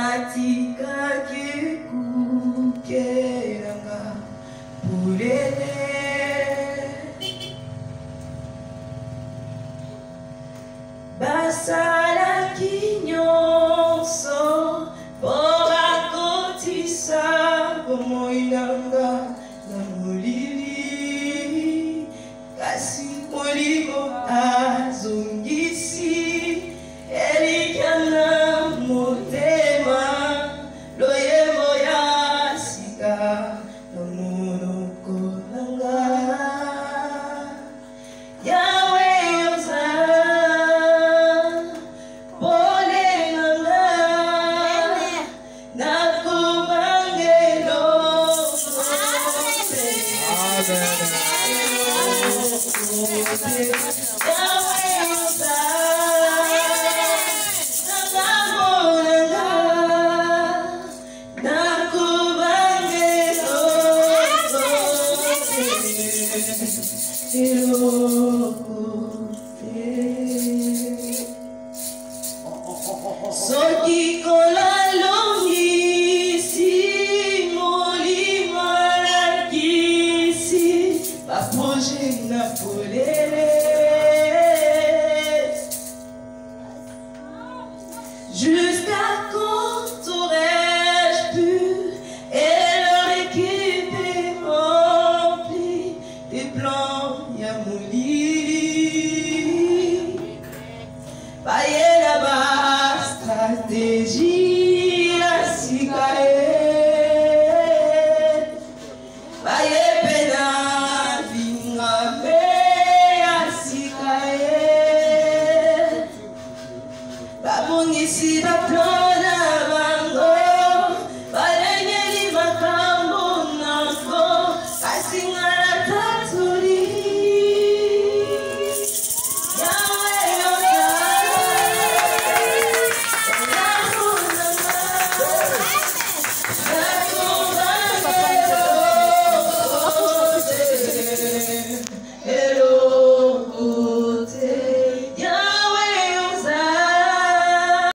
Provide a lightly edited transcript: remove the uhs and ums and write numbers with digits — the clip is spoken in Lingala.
natika kikukelanga pulele basala kinyonso bakotisa bomoinanga na molili kasi molimo azongisi elikana motema loyembo ya sika na monoko nanga yawe yoza pole nanga nakubangelo Soki kola longisi molimo lakisi baproje na polele jusqu'à quand aurais-je pu et leur équipe est remplie des plans ya molili baye là-bas stratégie ya sikae baye pena vingabe ya sikae babongisi baplan